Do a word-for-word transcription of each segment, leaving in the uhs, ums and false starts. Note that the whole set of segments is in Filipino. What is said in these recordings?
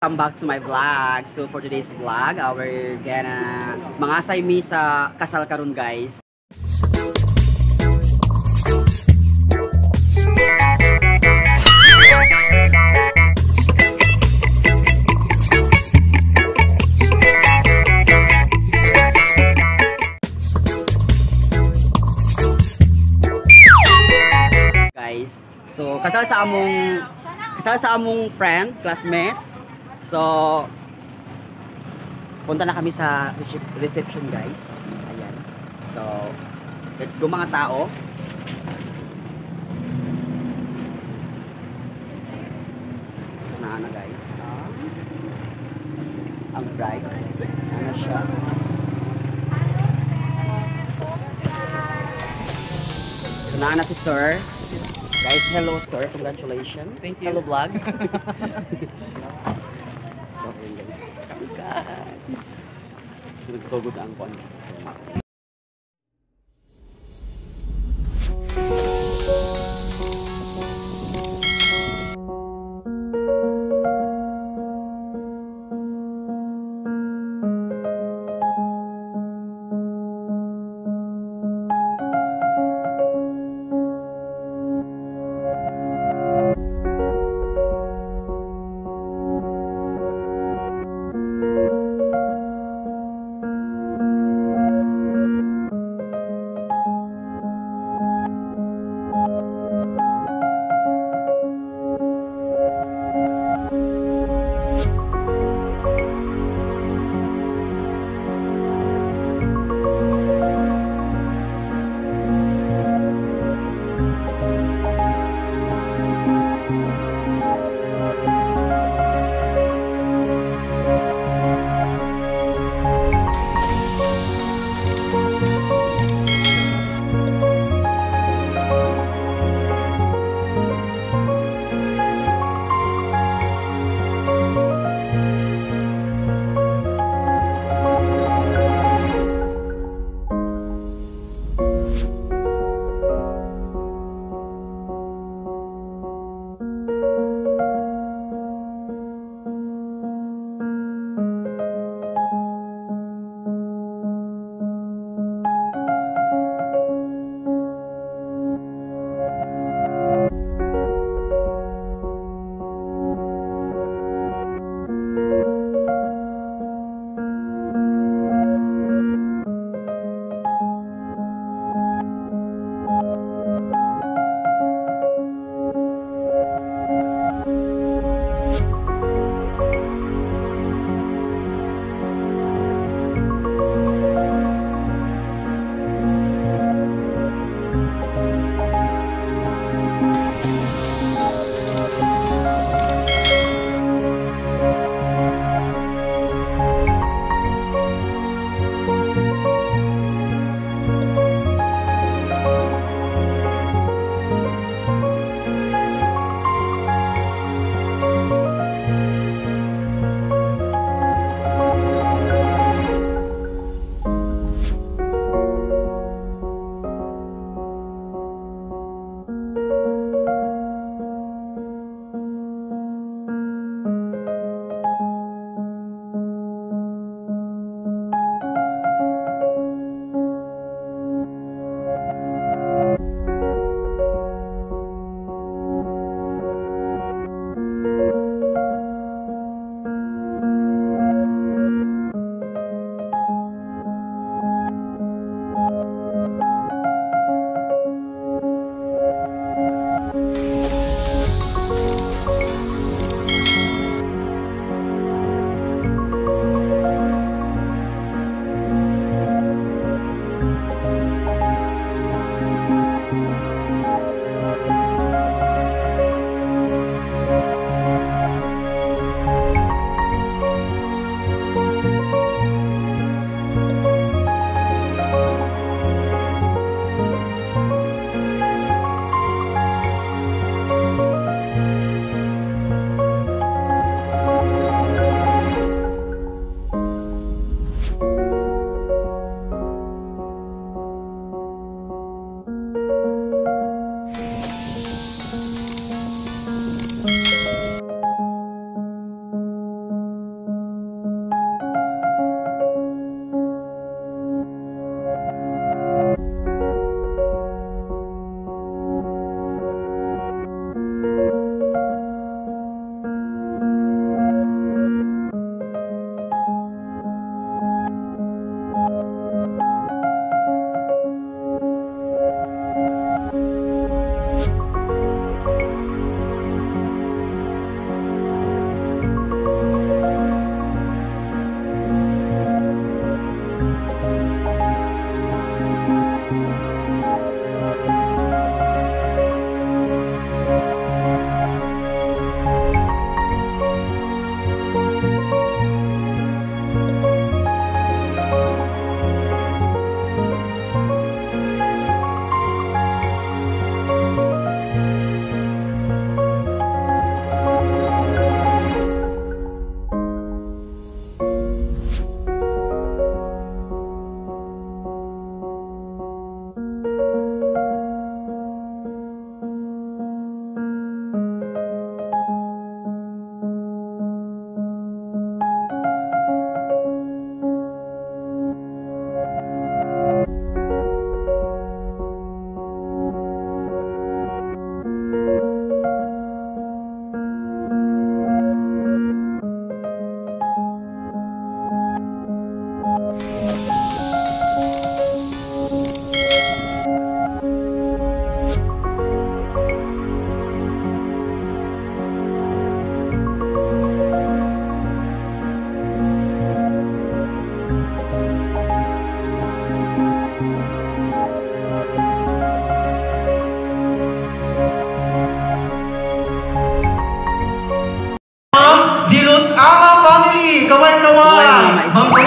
Welcome back to my vlog. So for today's vlog, uh, we're gonna mangasay mi sa kasal karon guys. Guys, so kasal sa among kasal sa among friend, classmates. So, punta na kami sa reception guys. Ayan. So, let's go mga tao. So, na na guys. Ah, ang bride. Ano siya? So, na na si sir. Guys, hello sir. Congratulations. Thank you. Hello vlog. So, ayun guys. Guys. Nagsugod ang kon. So,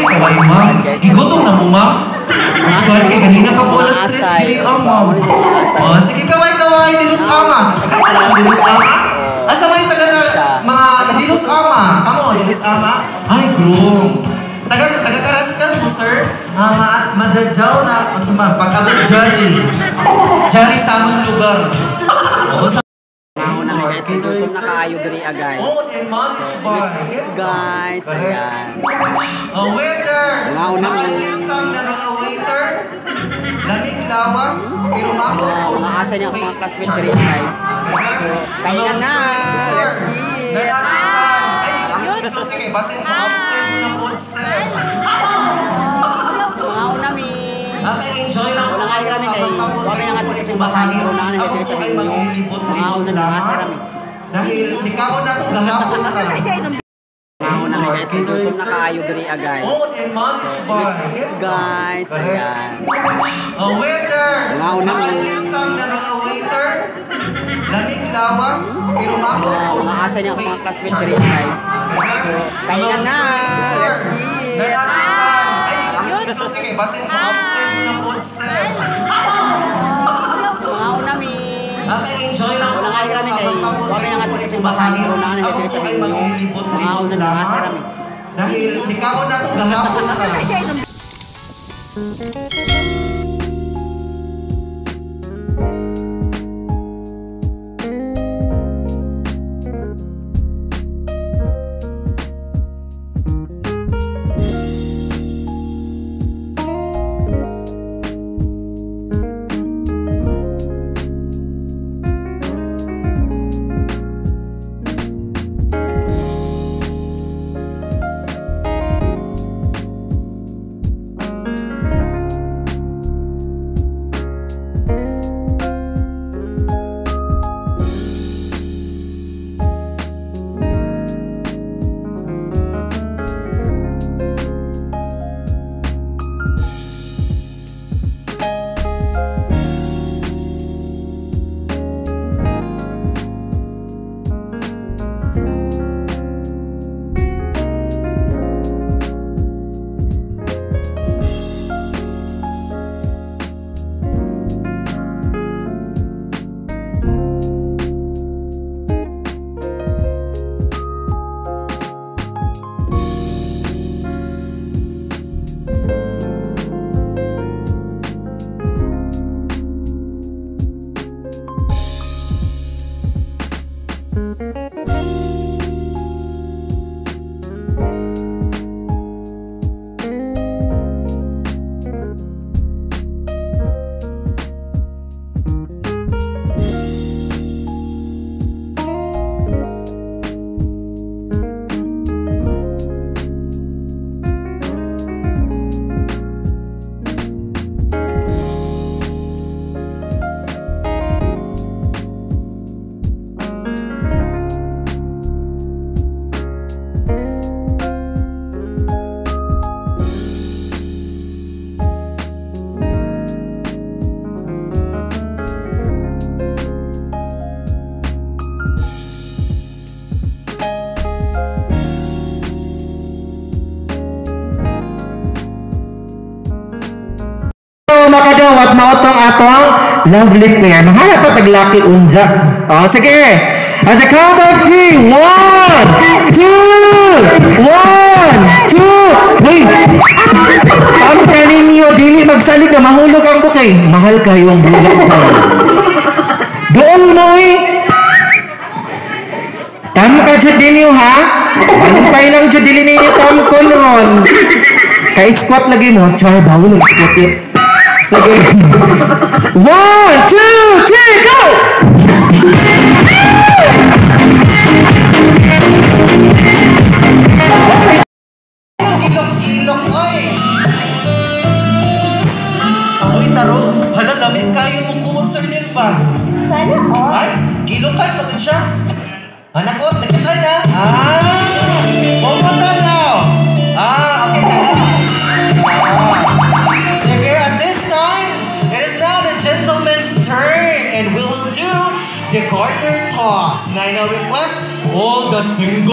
Kaway, kaway, ma'am. Igutom na mo, ma'am. Kaya kay kanina ka po alas tres, dili ang ma'am. Oh, sige, kaway, kaway, dilos ama. Dilos ama? Asa may taga na mga dilos ama? Amo, dilos ama? Ay, groom. Taga, taga Karaskan mo, sir. Ah, madradyaw na, magsama, pag-abot Jari. Jari sa among lugar. Oo, sa Mauna na guys, ito na kayo diri guys. Oh, and manage bar. Let's eat guys. Ayan. Oh, waiter! Mauna Mga na. lisang na mga waiter. Lamig lawas, pero mako. Uh, mga asa niya mga classmate diri guys. So, kaya na. Let's eat. Ay, ayun. Okay, basin mo absent na food, sir. So, mga unami. Okay, enjoy lang. Wala nga kami kay wala nga natin sa simbahan. Pero na nga natin sa inyo. Mga una na nga sa kami. Dahil nikaw na ko gahapon ka. Mauna na guys, ito na kayo diri guys. Oh, and manage bar. Let's eat guys. Ayan. Oh, waiter! Mauna Mga na. lisang na mga waiter. Lamig lawas, pero mako. Uh, mga asa niya mga classmate diri guys. So, kaya na. Let's eat. Ay, ayun. Okay, basin mo absent na food, sir. So, mga unami. Okay, enjoy lang. Wala nga kami kay wala nga natin sa simbahan. Pero na nga natin sa inyo. Mga una na nga sa kami. Dahil nikaw na ko gahapon ka. Makadawat maotong atong lovely pair. Mahala pa taglaki unja. Oh, sige. At the count of three. One, two, one, two. Wait. Ang kanin niyo, dili magsalig na mahulog ang bukay. Mahal kayo ang bulang ko. Doon mo eh. Tam ka dyan din niyo ha. Antay lang dyan dili ninyo tam ko noon. Ka-squat lagi mo. Char, bawal ang squat tips. Sige. One, two, three, go! Ilok-ilok, oy! Oy, taro. Hala, lamig kayo mo kuot sa rin ba? Sana all. Ay, gilokan, pagod siya. Anak ko, nakita na. Ah! Pumunta na. Ah, okay na. Sige, at this time, it is now the gentleman's turn, and we will do the quarter toss. Now, I request all the single